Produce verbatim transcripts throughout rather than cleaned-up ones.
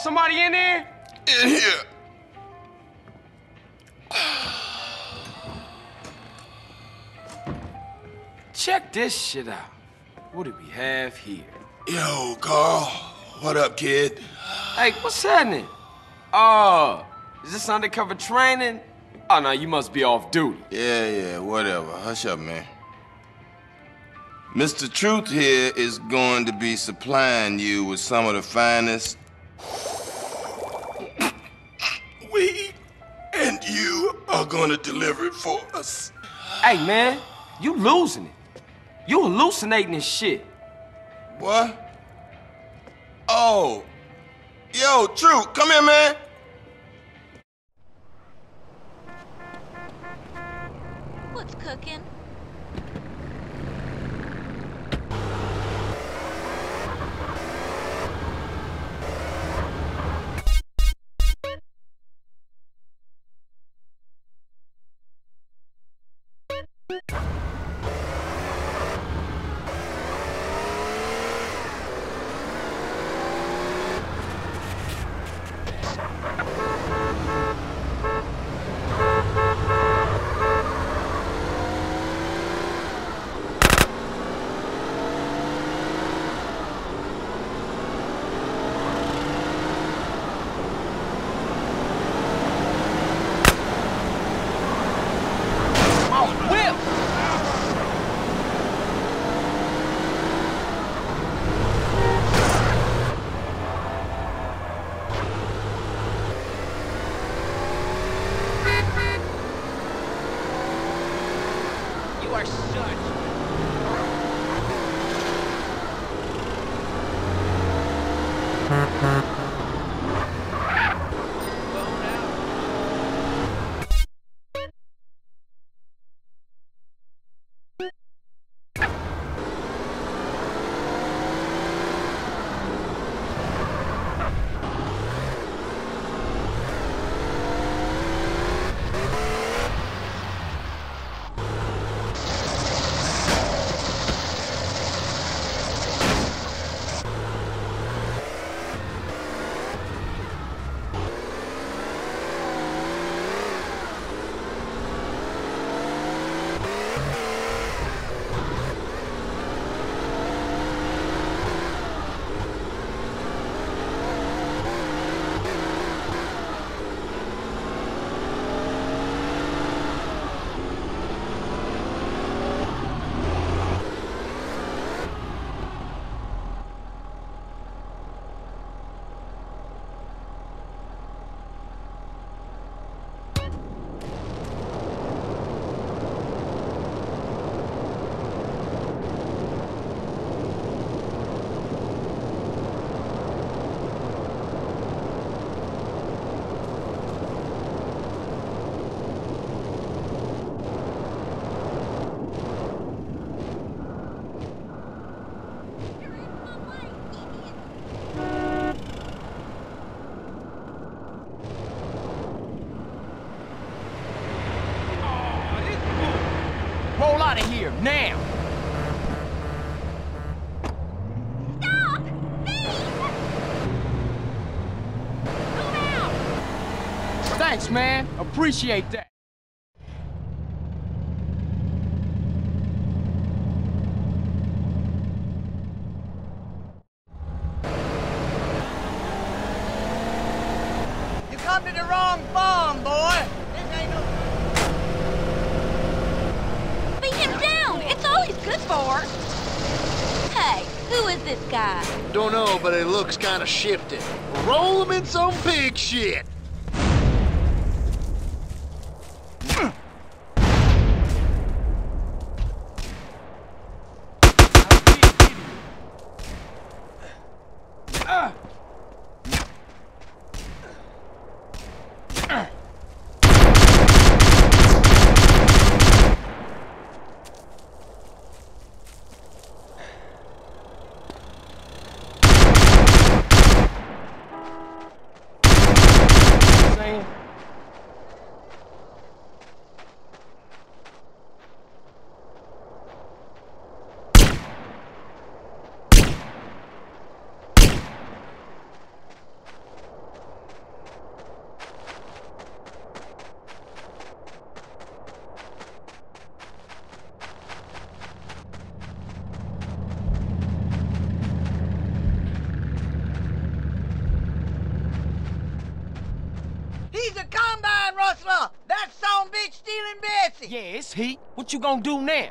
somebody in there? In here. Check this shit out. What do we have here? Yo, Carl. What up, kid? Hey, what's happening? Oh, is this undercover training? Oh, no, you must be off duty. Yeah, yeah, whatever. Hush up, man. Mister Truth here is going to be supplying you with some of the finest weed, and you are going to deliver it for us. Hey, man, you losing it. You hallucinating this shit. What? Oh. Yo, Truth, come here, man. What's cooking? Roll out of here, now! Stop! Thief! Move out! Thanks, man. Appreciate that. You come to the wrong farm, boy. This ain't no... Beat him down! It's all he's good for! Hey, who is this guy? Don't know, but it looks kinda shifty. Roll him in some pig shit! He's a combine rustler! That son bitch stealing Bessie! Yeah, it's he. What you gonna do now?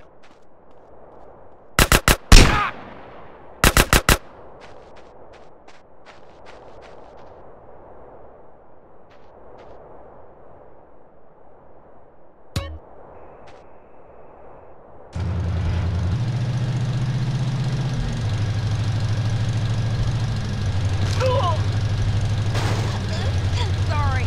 Sorry.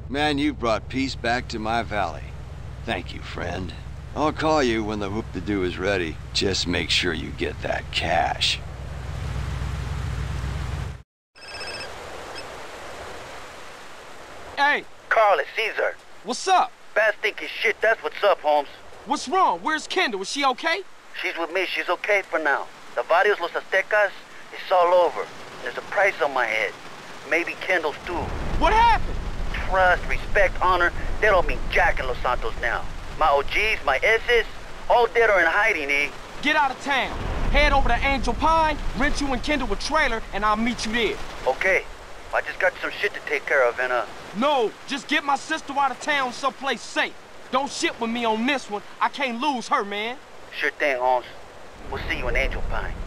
Man, you've brought peace back to my valley. Thank you, friend. I'll call you when the whoop-de-doo is ready. Just make sure you get that cash. Hey, Carl, it's Caesar. what's up? Bad stinking shit, that's what's up, Holmes. What's wrong? Where's Kendl? Is she okay? She's with me, she's okay for now. The Varios Los Aztecas, it's all over. There's a price on my head. Maybe Kendl's too. What happened? Trust, respect, honor, they don't mean jack in Los Santos now. My O Gs, my S's, all dead or in hiding, eh? Get out of town. Head over to Angel Pine, rent you and Kendl a trailer, and I'll meet you there. Okay, I just got some shit to take care of, and uh... No, just get my sister out of town someplace safe. Don't shit with me on this one. I can't lose her, man. Sure thing, Holmes. We'll see you in Angel Pine.